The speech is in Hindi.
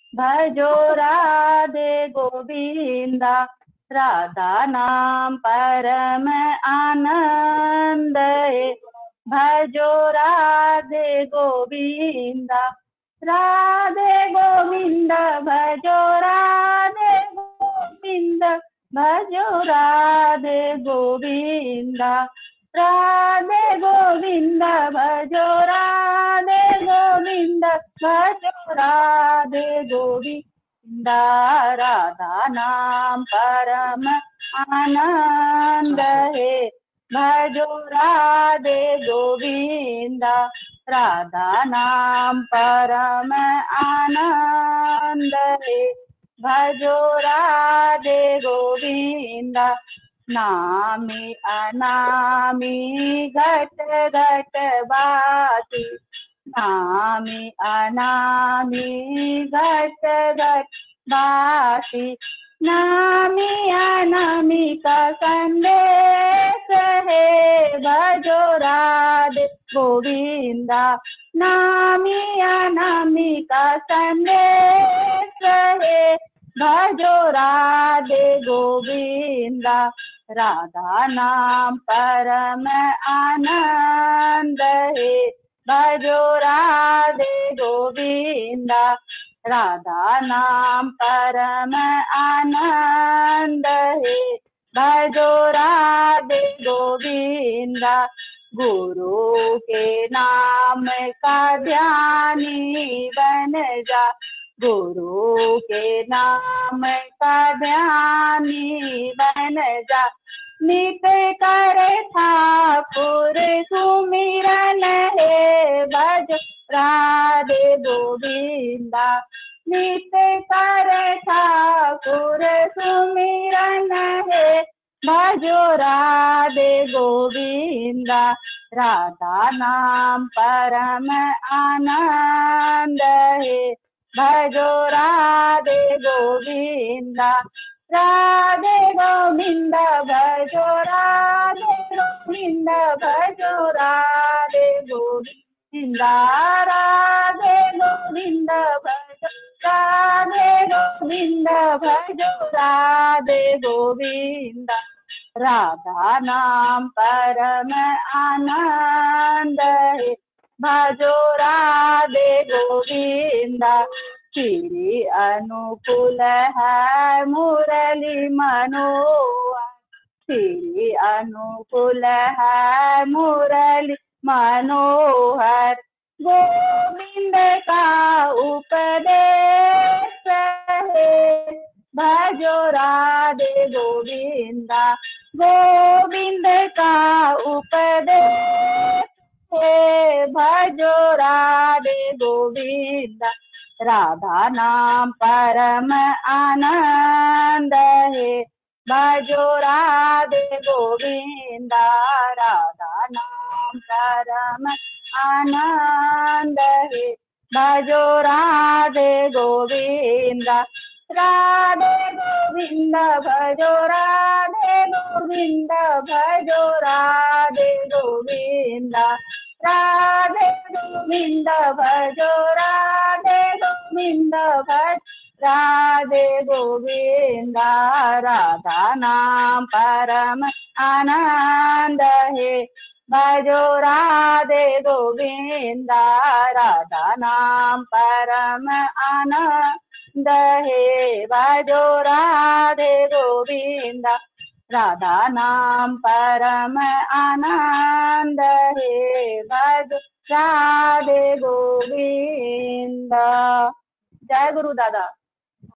भजो राधे गोविंदा, राधा नाम परम आनंद है। भजो राधे गोविंदा, राधे गोविंद भजो राधे गोविंद, भजो राधे गोविंदा, राधे गोविंद भजो राधे गोविंद, भजो राधे गोविंदा, राधा नाम परम आनंद है। भजो राधे गोविंदा, राधा नाम परम आनंद है। भजो राधे गोविंदा, नामी अनामी घट घट बासी, नामी अनामी घट घट बासी, नामी अनामी का संदेश है। भजो राधे गोविंदा, नामी अनामी का संदेश है। भजो राधे गोविंदा, राधा नाम परम आनंद है। भजो राधे गोविंदा, राधा नाम परम आनंद है। भजो राधे गोविंदा, गुरु के नाम का ध्यानी बन जा, गुरु के नाम का ध्यानी बन जा। नित करे ठाकुर सुमिरन है। भज राधे गोविंदा, नित करे ठाकुर सुमिरन है। भजो राधे गोविंदा, राधा नाम परम आनंद है। भजो राधे गोविंदा, राधे गोविंद भजो राधे गोविंद, भजो राधे गोविंदा, राधे गोविंद भजो राधे गोविंद, भजो राधे गोविंदा, राधा नाम परम आनंद है। भजो राधे गोविंदा, श्री अनुकूल है मुरली मनोहर, श्री अनुकूल है मुरली मनोहर। गोविंद का उपदेश है। भजो राधे गोविंदा, गोविंद का उपदेश है। भजो राधे गोविंदा, राधा नाम परम आनंद है। भजो राधे गोविंदा, राधा नाम परम आनंद है। भजो राधे गोविंदा, राधे गोविंद भजो राधे गोविंद, भजो राधे गोविंदा, राधे गोविंद भजो राधे गोविंद, भज राधे गोविंदा, राधा नाम परम आनंद है। भजो राधे गोविंदा, राधा नाम परम आनंद है। भजो राधे गोविंदा, राधा नाम परम आनंद है। भज राधे गोविंदा। जय गुरु दादा।